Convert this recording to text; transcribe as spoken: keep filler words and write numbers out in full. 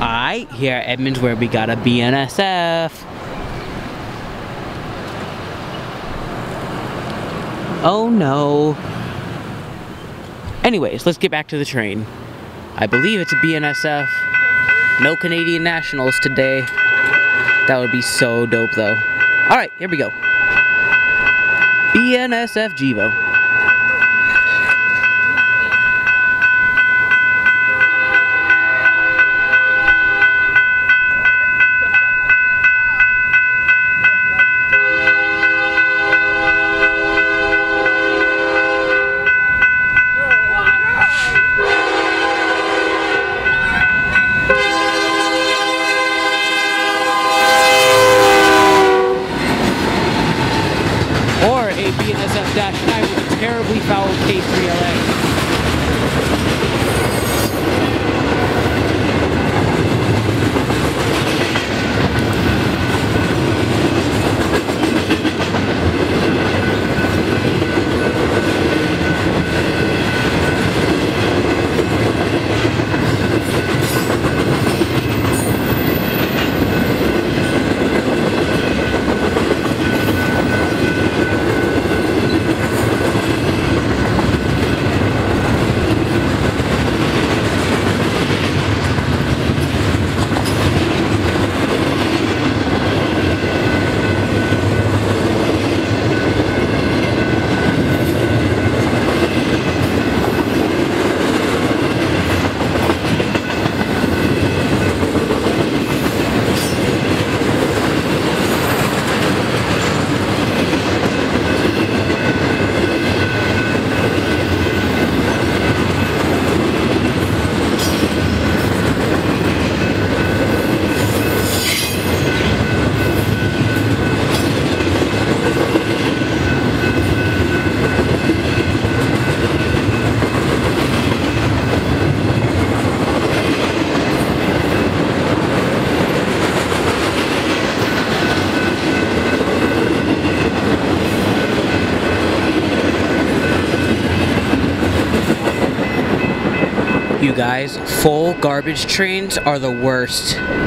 Alright, here at Edmonds where we got a B N S F. Oh no. Anyways, let's get back to the train. I believe it's a B N S F. No Canadian nationals today. That would be so dope though. Alright, here we go. B N S F Jevo. Or a B N S F Dash nine with a terribly foul K three L A. You guys, full garbage trains are the worst.